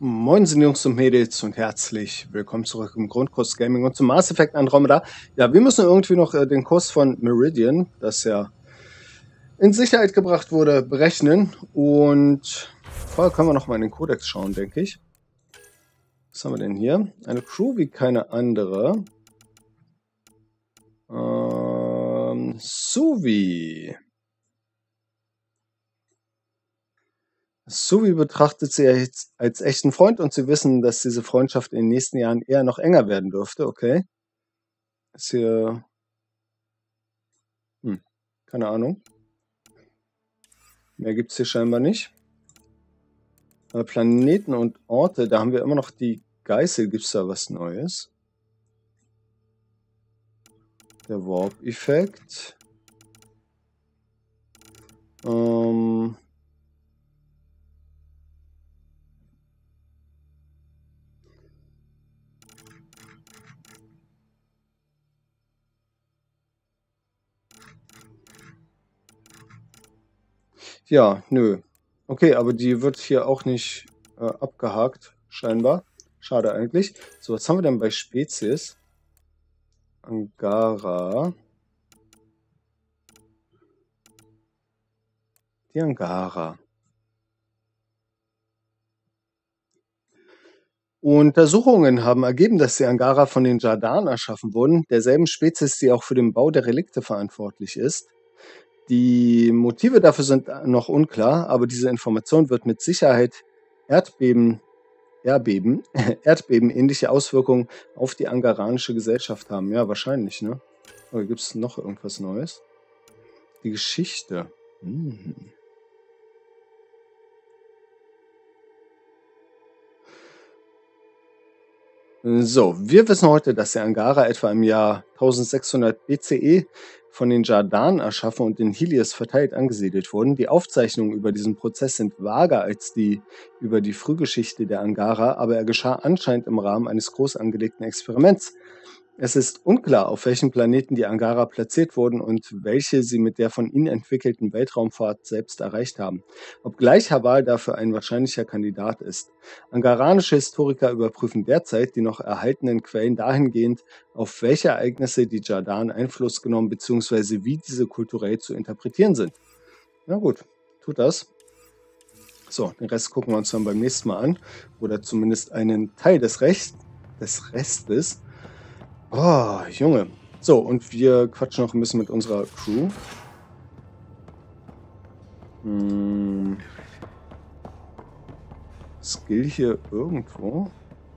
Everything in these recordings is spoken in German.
Moin, Jungs und Mädels und herzlich willkommen zurück im Grundkurs Gaming und zum Mass Effect Andromeda. Ja, wir müssen irgendwie noch den Kurs von Meridian, das ja in Sicherheit gebracht wurde, berechnen. Und vorher können wir noch mal in den Kodex schauen, denke ich. Was haben wir denn hier? Eine Crew wie keine andere. Suvi. Suvi betrachtet sie jetzt als echten Freund und sie wissen, dass diese Freundschaft in den nächsten Jahren eher noch enger werden dürfte, okay? Ist hier... keine Ahnung. Mehr gibt es hier scheinbar nicht. Planeten und Orte, da haben wir immer noch die Geißel. Gibt es da was Neues? Der Warp-Effekt. Ja, nö. Okay, aber die wird hier auch nicht abgehakt, scheinbar. Schade eigentlich. So, was haben wir denn bei Spezies? Angara. Die Angara. Untersuchungen haben ergeben, dass die Angara von den Jardan erschaffen wurden, derselben Spezies, die auch für den Bau der Relikte verantwortlich ist. Die Motive dafür sind noch unklar, aber diese Information wird mit Sicherheit erdbebenähnliche Auswirkungen auf die angaranische Gesellschaft haben. Ja, wahrscheinlich, ne? Oder gibt es noch irgendwas Neues? Die Geschichte. So, wir wissen heute, dass die Angara etwa im Jahr 1600 BCE von den Jardan erschaffen und in Helios verteilt angesiedelt wurden. Die Aufzeichnungen über diesen Prozess sind vager als die über die Frühgeschichte der Angara, aber er geschah anscheinend im Rahmen eines groß angelegten Experiments. Es ist unklar, auf welchen Planeten die Angara platziert wurden und welche sie mit der von ihnen entwickelten Weltraumfahrt selbst erreicht haben, obgleich Haval dafür ein wahrscheinlicher Kandidat ist. Angaranische Historiker überprüfen derzeit die noch erhaltenen Quellen dahingehend, auf welche Ereignisse die Jardan Einfluss genommen bzw. wie diese kulturell zu interpretieren sind. Na gut, tut das. So, den Rest gucken wir uns dann beim nächsten Mal an. Oder zumindest einen Teil des Restes. Oh, Junge. So, und wir quatschen noch ein bisschen mit unserer Crew. Skill hier irgendwo?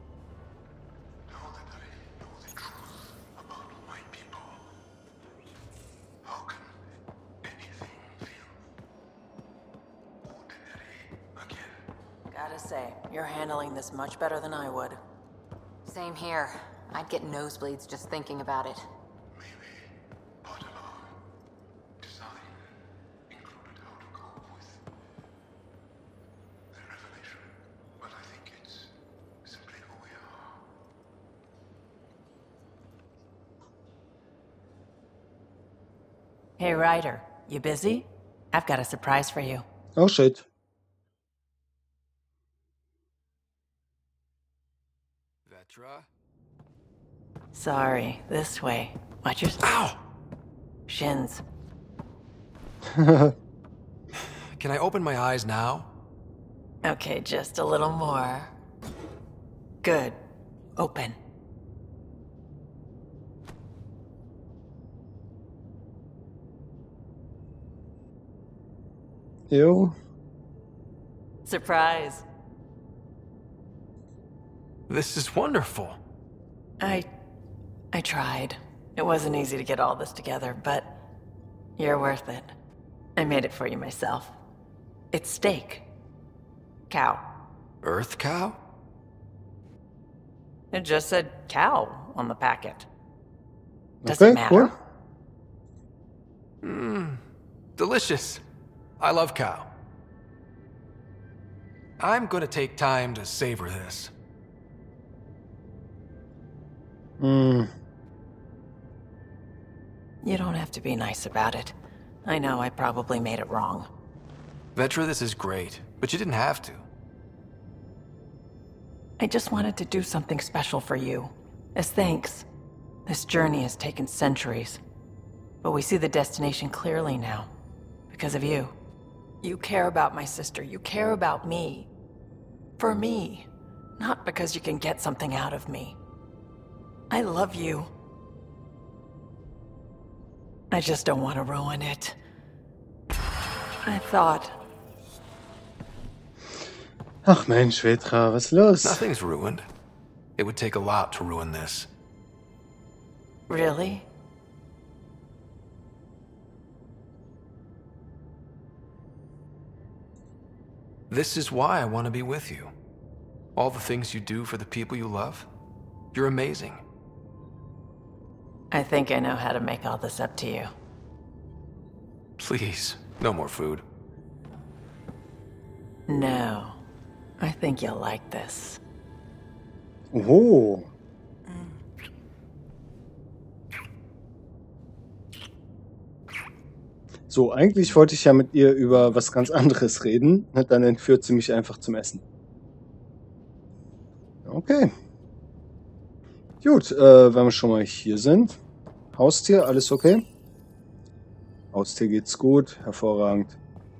Gotta say, you're handling this much better than I would. Same here. I'd get nosebleeds just thinking about it. Maybe part of our design included how to cope with the revelation. But I think it's simply who we are. Hey, Ryder, you busy? I've got a surprise for you. Oh, shit. Vetra? Sorry, this way. Watch your... Ow! shins. Can I open my eyes now? Okay, just a little more. Good. Open. Ew. Surprise. This is wonderful. I tried. It wasn't easy to get all this together, but you're worth it. I made it for you myself. It's steak. Cow. Earth cow? It just said cow on the packet. Does it matter? Cool. Delicious. I love cow. I'm gonna take time to savor this. You don't have to be nice about it. I know I probably made it wrong. Vetra, this is great, but you didn't have to. I just wanted to do something special for you. As thanks. This journey has taken centuries. But we see the destination clearly now. Because of you. You care about my sister. You care about me. For me. Not because you can get something out of me. I love you. I just don't want to ruin it. I thought... Ach Mensch, Vetra, was ist los? Nothing's ruined. It would take a lot to ruin this. Really? This is why I want to be with you. All the things you do for the people you love. You're amazing. I think I know how to make all this up to you. Please, no more food. No. I think you'll like this. Oh. So, eigentlich wollte ich ja mit ihr über was ganz anderes reden. Dann entführt sie mich einfach zum Essen. Okay. Gut, wenn wir schon mal hier sind. Haustier, alles okay? Haustier geht's gut, hervorragend.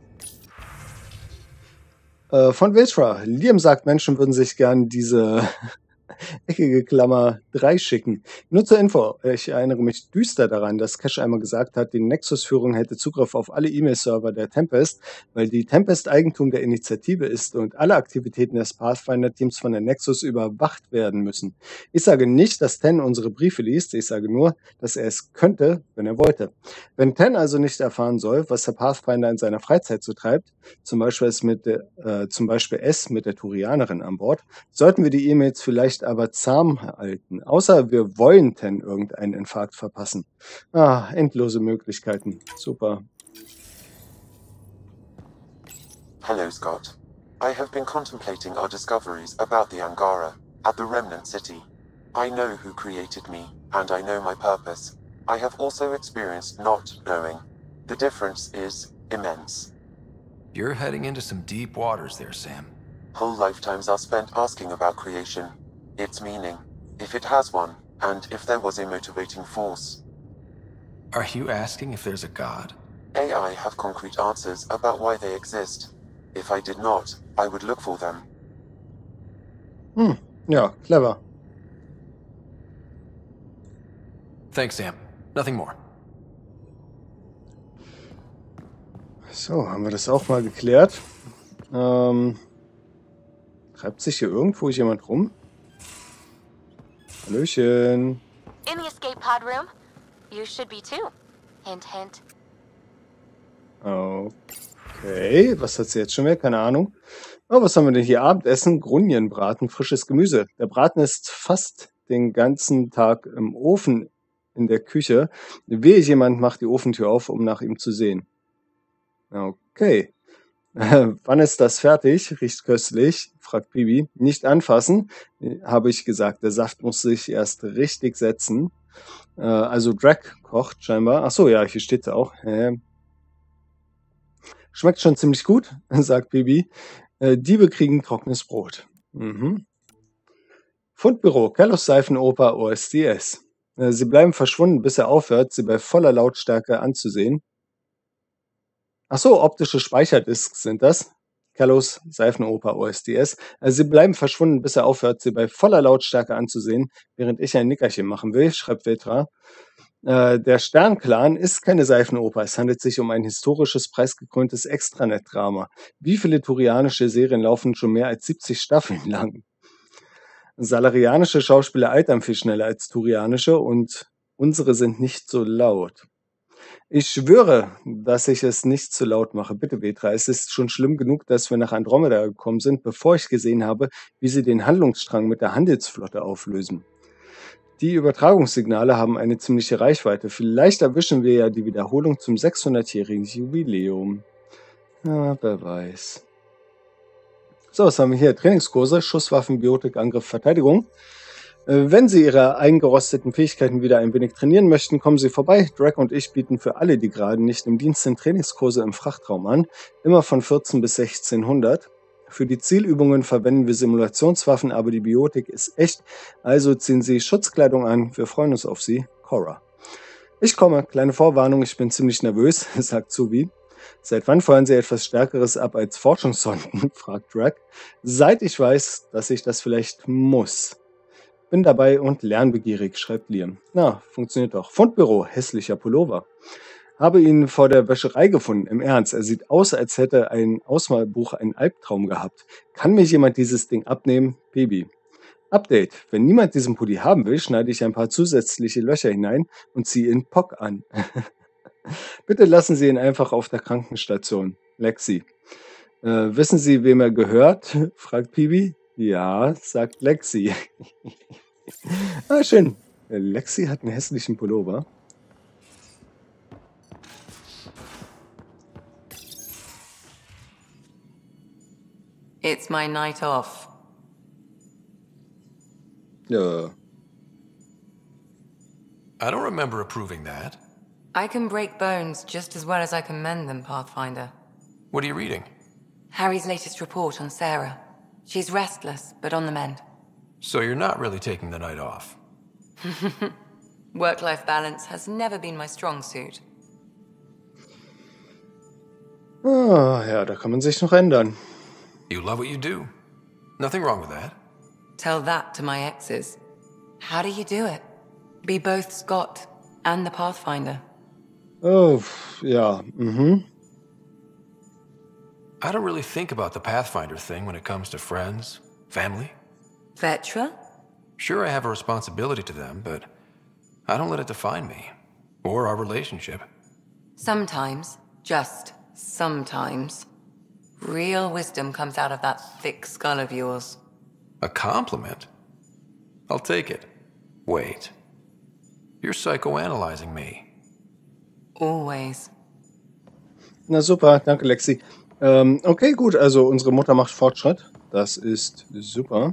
Von Vetra. Liam sagt, Menschen würden sich gern diese eckige Klammer 3 schicken. Nur zur Info, ich erinnere mich düster daran, dass Cash einmal gesagt hat, die Nexus-Führung hätte Zugriff auf alle E-Mail-Server der Tempest, weil die Tempest Eigentum der Initiative ist und alle Aktivitäten des Pathfinder-Teams von der Nexus überwacht werden müssen. Ich sage nicht, dass Ten unsere Briefe liest, ich sage nur, dass er es könnte, wenn er wollte. Wenn Ten also nicht erfahren soll, was der Pathfinder in seiner Freizeit so treibt, zum Beispiel es mit der Turianerin an Bord, sollten wir die E-Mails vielleicht aber zahm halten. Außer wir wollen Ten irgendeinen Infarkt verpassen. Endlose Möglichkeiten. Super. Hello, Scott. I have been contemplating our discoveries about the Angara at the Remnant City. I know who created me, and I know my purpose. I have also experienced not knowing. The difference is immense. You're heading into some deep waters there, Sam. Whole lifetimes are spent asking about creation, its meaning, if it has one, and if there was a motivating force. Are you asking if there's a god? AI have concrete answers about why they exist. If I did not, I would look for them. Ja, clever. Thanks, Sam. Nothing more. So, haben wir das auch mal geklärt. Treibt sich hier irgendwo jemand rum? Hallöchen. In the escape pod room. You should be too. Hint, hint. Okay, was hat sie jetzt schon mehr? Keine Ahnung. Was haben wir denn hier? Abendessen, Grunienbraten, frisches Gemüse. Der Braten ist fast den ganzen Tag im Ofen in der Küche. Wehe, jemand macht die Ofentür auf, um nach ihm zu sehen. Okay. Wann ist das fertig? Riecht köstlich, fragt Bibi. Nicht anfassen, habe ich gesagt. Der Saft muss sich erst richtig setzen. Also Drag kocht scheinbar. Achso, ja, hier steht es auch. Schmeckt schon ziemlich gut, sagt Bibi. Diebe kriegen trockenes Brot. Fundbüro, Kellos Seifenoper OSDS. Sie bleiben verschwunden, bis er aufhört, sie bei voller Lautstärke anzusehen. Achso, optische Speicherdisks sind das. Kellos Seifenoper OSDS. Sie bleiben verschwunden, bis er aufhört, sie bei voller Lautstärke anzusehen, während ich ein Nickerchen machen will, schreibt Vetra. Der Sternclan ist keine Seifenoper. Es handelt sich um ein historisches, preisgekröntes Extranet-Drama. Wie viele turianische Serien laufen schon mehr als 70 Staffeln lang? Salarianische Schauspieler altern viel schneller als turianische und unsere sind nicht so laut. Ich schwöre, dass ich es nicht zu laut mache. Bitte, Vetra, es ist schon schlimm genug, dass wir nach Andromeda gekommen sind, bevor ich gesehen habe, wie sie den Handlungsstrang mit der Handelsflotte auflösen. Die Übertragungssignale haben eine ziemliche Reichweite. Vielleicht erwischen wir ja die Wiederholung zum 600-jährigen Jubiläum. Ja, wer weiß. So, was haben wir hier? Trainingskurse, Schusswaffen, Biotik, Angriff, Verteidigung. Wenn Sie Ihre eingerosteten Fähigkeiten wieder ein wenig trainieren möchten, kommen Sie vorbei. Drag und ich bieten für alle, die gerade nicht im Dienst sind, Trainingskurse im Frachtraum an. Immer von 14 bis 1600. Für die Zielübungen verwenden wir Simulationswaffen, aber die Biotik ist echt. Also ziehen Sie Schutzkleidung an. Wir freuen uns auf Sie, Cora. Ich komme. Kleine Vorwarnung, ich bin ziemlich nervös, sagt Subi. Seit wann feuern Sie etwas Stärkeres ab als Forschungssonden? fragt Drag. Seit ich weiß, dass ich das vielleicht muss. Bin dabei und lernbegierig, schreibt Liam. Na, funktioniert doch. Fundbüro, hässlicher Pullover. Habe ihn vor der Wäscherei gefunden, im Ernst. Er sieht aus, als hätte ein Ausmalbuch einen Albtraum gehabt. Kann mir jemand dieses Ding abnehmen? Baby. Update. Wenn niemand diesen Pulli haben will, schneide ich ein paar zusätzliche Löcher hinein und ziehe ihn POC an. Bitte lassen Sie ihn einfach auf der Krankenstation. Lexi. Wissen Sie, wem er gehört? fragt Pibi. Ja, sagt Lexi. Schön. Lexi hat einen hässlichen Pullover. It's my night off. Ja. I don't remember approving that. I can break bones just as well as I can mend them, Pathfinder. What are you reading? Harry's latest report on Sarah. She's restless, but on the mend. So you're not really taking the night off. Work-life balance has never been my strong suit. Ja, da kann man sich noch ändern. You love what you do. Nothing wrong with that. Tell that to my exes. How do you do it? Be both Scott and the Pathfinder. Oh, ja, I don't really think about the Pathfinder thing when it comes to friends, family. Vetra? Sure, I have a responsibility to them, but I don't let it define me. Or our relationship. Sometimes, just sometimes, real wisdom comes out of that thick skull of yours. A compliment? I'll take it. Wait. You're psychoanalyzing me. Always. Na super, danke Lexi. Okay, gut, also unsere Mutter macht Fortschritt. Das ist super.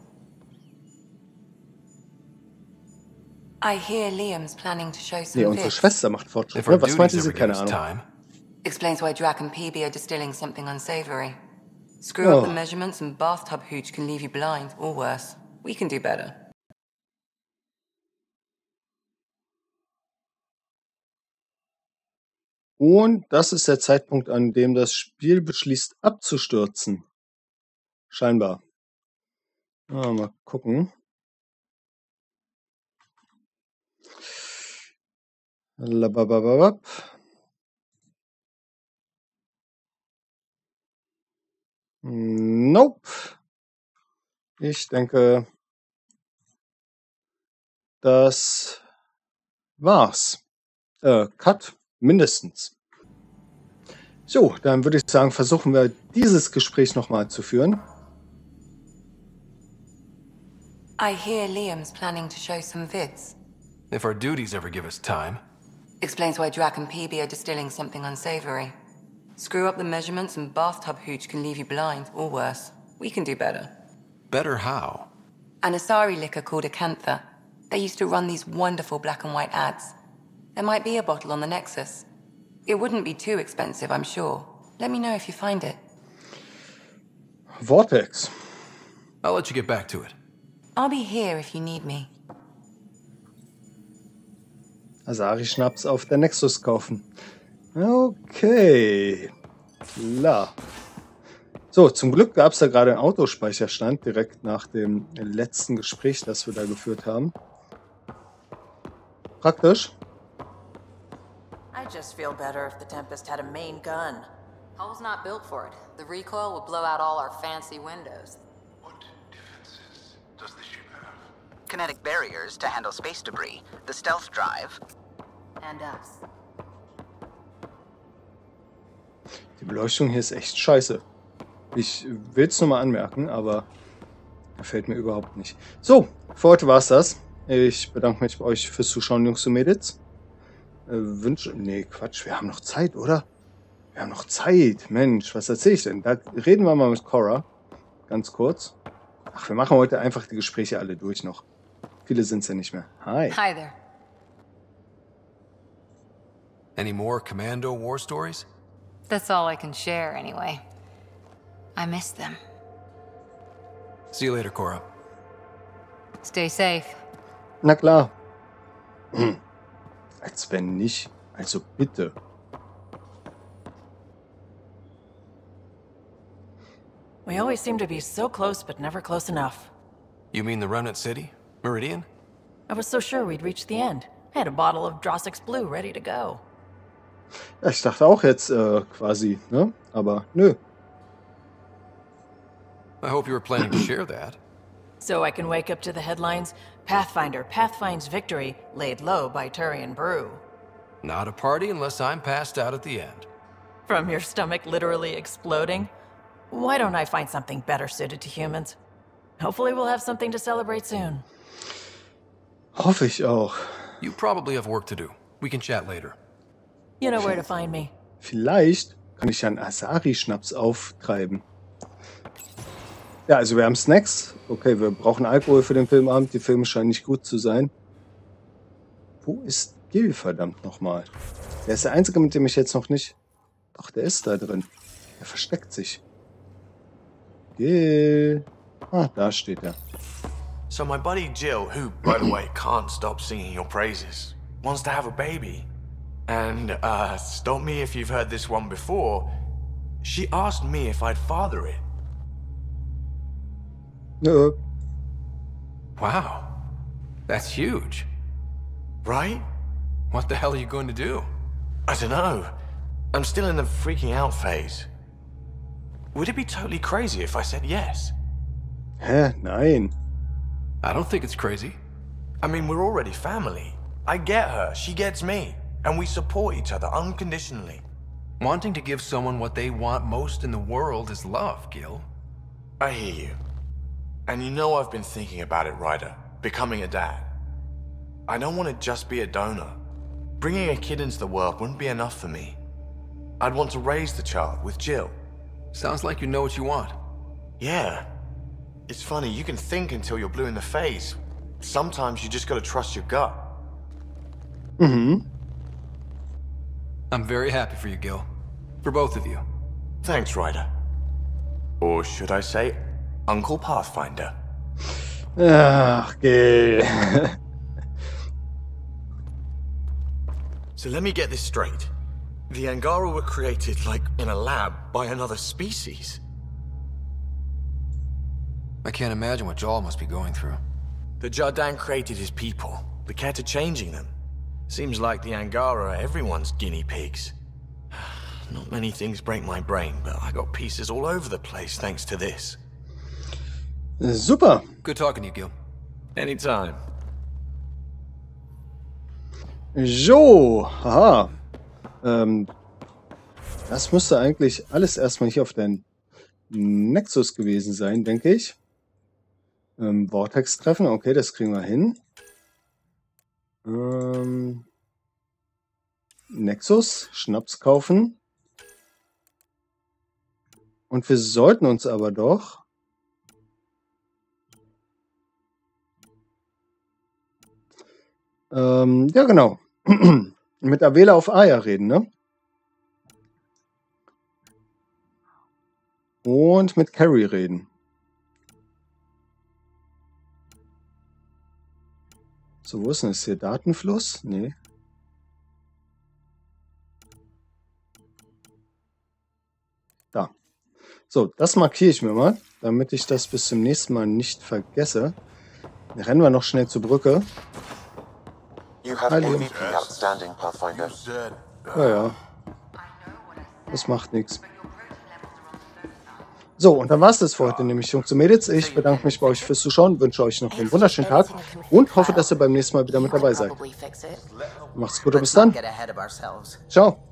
I hear Liam's planning to show Nee, some unsere vids. Schwester macht Fortschritt. If our Ne? Was meinte duties sie? ever give Keine us Ahnung. time. Explains why Drac and Peebe are distilling something unsavory. Screw up Oh. the measurements and bathtub hooch can leave you blind, or worse. We can do better. Und das ist der Zeitpunkt, an dem das Spiel beschließt abzustürzen. Scheinbar. Mal gucken. Labababab. Nope. Ich denke, das war's. Cut, mindestens. So, dann würde ich sagen, versuchen wir dieses Gespräch nochmal zu führen. I hear Liam's planning to show some vids. If our duties ever give us time. Explains why Drac and Peebe are distilling something unsavory. Screw up the measurements and bathtub hooch can leave you blind, or worse. We can do better. Better how? An Asari liquor called Acantha. They used to run these wonderful black and white ads. There might be a bottle on the Nexus. It wouldn't be too expensive, I'm sure. Let me know if you find it. Vortex. I'll let you get back to it. I'll be here if you need me. Asari-Schnaps auf der Nexus kaufen. Okay. Klar. So, zum Glück gab es da gerade einen Autospeicherstand, direkt nach dem letzten Gespräch, das wir da geführt haben. Praktisch. I just feel better if the Tempest had a main gun. Hull's not built for it. The recoil will blow out all our fancy windows. What defenses does the ship have? Kinetic barriers to handle space debris, the stealth drive. And us. Die Beleuchtung hier ist echt scheiße. Ich will es nur mal anmerken, aber gefällt mir überhaupt nicht. So, für heute war es das. Ich bedanke mich bei euch fürs Zuschauen, Jungs und Mädels. Nee, Quatsch, wir haben noch Zeit, oder? Wir haben noch Zeit. Mensch, was erzähle ich denn? Da reden wir mal mit Cora. Ganz kurz. Ach, wir machen heute einfach die Gespräche alle durch noch. Viele sind es ja nicht mehr. Hi. Hi there. Any more Commando war stories? That's all I can share anyway. I miss them. See you later, Cora. Stay safe. Na klar. Als wenn nicht. Also bitte. We always seem to be so close, but never close enough. You mean the Remnant City? Meridian? I was so sure we'd reach the end. I had a bottle of Drossix Blue ready to go. Ja, ich dachte auch jetzt quasi, ne? Aber nö. I hope you were planning to share that. So I can wake up to the headlines, Pathfinder pathfinds victory, laid low by Turian Brew. Not a party unless I'm passed out at the end. From your stomach literally exploding? Why don't I find something better suited to humans? Hopefully we'll have something to celebrate soon. Hoffe ich auch. You probably have work to do. We can chat later. You know where to find me. Vielleicht kann ich ja einen Asari-Schnaps auftreiben. Ja, also wir haben Snacks. Okay, wir brauchen Alkohol für den Filmabend. Die Filme scheinen nicht gut zu sein. Wo ist Gil, verdammt nochmal? Der ist der Einzige, mit dem ich jetzt noch nicht... Doch, der ist da drin. Der versteckt sich. Gil. Ah, da steht er. So my buddy Jill, who, by the way, can't stop singing your praises, wants to have a baby. And, stop me if you've heard this one before, she asked me if I'd father it. Nö. Wow. That's huge. Right? What the hell are you going to do? I don't know. I'm still in the freaking out phase. Would it be totally crazy if I said yes? Hä? Nein. I don't think it's crazy. I mean, we're already family. I get her, she gets me, and we support each other unconditionally. Wanting to give someone what they want most in the world is love, Gil. I hear you. And you know I've been thinking about it, Ryder. Becoming a dad. I don't want to just be a donor. Bringing a kid into the world wouldn't be enough for me. I'd want to raise the child with Jill. Sounds like you know what you want. Yeah. It's funny, you can think until you're blue in the face. Sometimes you just gotta trust your gut. Mhm. I'm very happy for you, Gil. For both of you. Thanks, Ryder. Or should I say, Uncle Pathfinder. Ach, Gil. So let me get this straight. The Angara were created, like, in a lab by another species. I can't imagine what Jaal must be going through. The Jardaan created his people, but care to changing them. Seems like the Angara are everyone's guinea pigs. Not many things break my brain, but I got pieces all over the place thanks to this. Super. Good talking to you, Gil. Anytime. So, haha. Das müsste eigentlich alles erstmal hier auf den Nexus gewesen sein, denke ich. Vortex treffen, okay, das kriegen wir hin. Nexus, Schnaps kaufen. Und wir sollten uns aber doch... ja, genau. Mit Avela auf Aya reden, ne? Und mit Carrie reden. So, wo ist denn das hier? Datenfluss? Nee. Da. So, das markiere ich mir mal, damit ich das bis zum nächsten Mal nicht vergesse. Dann rennen wir noch schnell zur Brücke. Hallo. Ja, ja. Das macht nichts. So, und dann war es das für heute, nämlich Jungs und Mädels. Ich bedanke mich bei euch fürs Zuschauen, wünsche euch noch einen wunderschönen Tag und hoffe, dass ihr beim nächsten Mal wieder mit dabei seid. Macht's gut und bis dann. Ciao.